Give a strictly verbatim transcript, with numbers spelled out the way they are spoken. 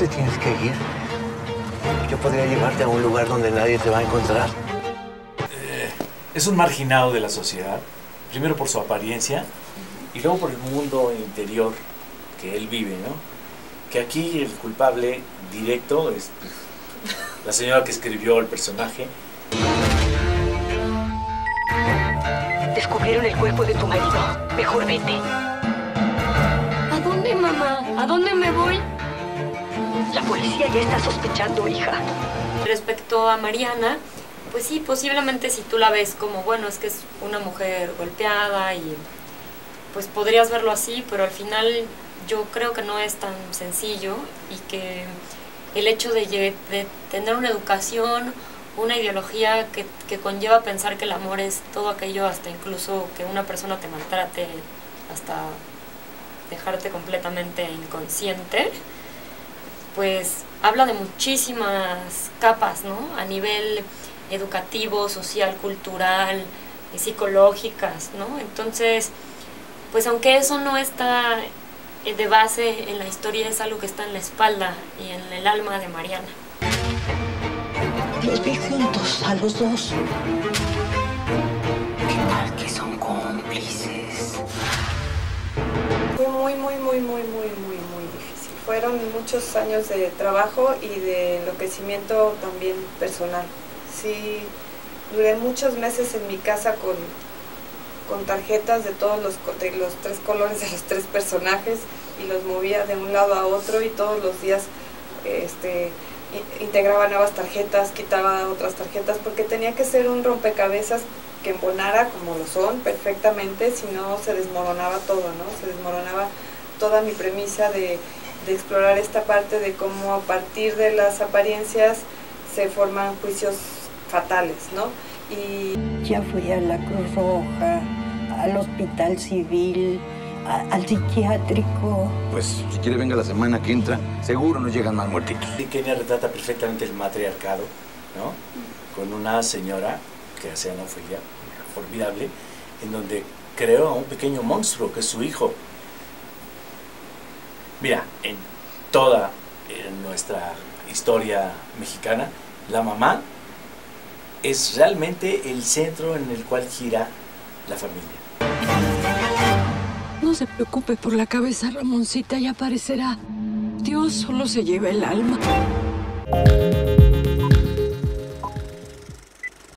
te tienes que ir. Yo podría llevarte a un lugar donde nadie te va a encontrar. Eh, es un marginado de la sociedad, primero por su apariencia y luego por el mundo interior que él vive, ¿no? Que aquí el culpable directo es pues, la señora que escribió el personaje. Descubrieron el cuerpo de tu marido. Mejor vete. ¿A dónde, mamá? ¿A dónde me voy? La policía ya está sospechando, hija. Respecto a Mariana, pues sí, posiblemente si tú la ves como, bueno, es que es una mujer golpeada y pues podrías verlo así, pero al final yo creo que no es tan sencillo y que el hecho de, de tener una educación, una ideología que, que conlleva pensar que el amor es todo aquello, hasta incluso que una persona te maltrate, hasta dejarte completamente inconsciente, pues habla de muchísimas capas, ¿no? A nivel educativo, social, cultural, psicológicas, ¿no? Entonces, pues aunque eso no está de base en la historia, es algo que está en la espalda y en el alma de Mariana. Los vi juntos, a los dos. ¿Qué tal que son cómplices? Fue muy, muy, muy, muy, muy, muy, muy difícil. Fueron muchos años de trabajo y de enloquecimiento también personal. Sí, duré muchos meses en mi casa con, con tarjetas de todos los, de los tres colores de los tres personajes y los movía de un lado a otro y todos los días este, integraba nuevas tarjetas, quitaba otras tarjetas, porque tenía que ser un rompecabezas que embonara como lo son perfectamente, si no se desmoronaba todo, ¿no? Se desmoronaba toda mi premisa de, de explorar esta parte de cómo a partir de las apariencias se forman juicios fatales, ¿no? Y ya fui a la Cruz Roja, al Hospital Civil, a, al psiquiátrico. Pues si quiere venga la semana que entra, seguro nos llegan más muertitos. Kenia retrata perfectamente el matriarcado, ¿no? Con una señora que hace Ana Ofelia, formidable, en donde creó a un pequeño monstruo que es su hijo. Mira, en toda en nuestra historia mexicana, la mamá es realmente el centro en el cual gira la familia. No se preocupe por la cabeza, Ramoncita, ya aparecerá. Dios solo se lleva el alma.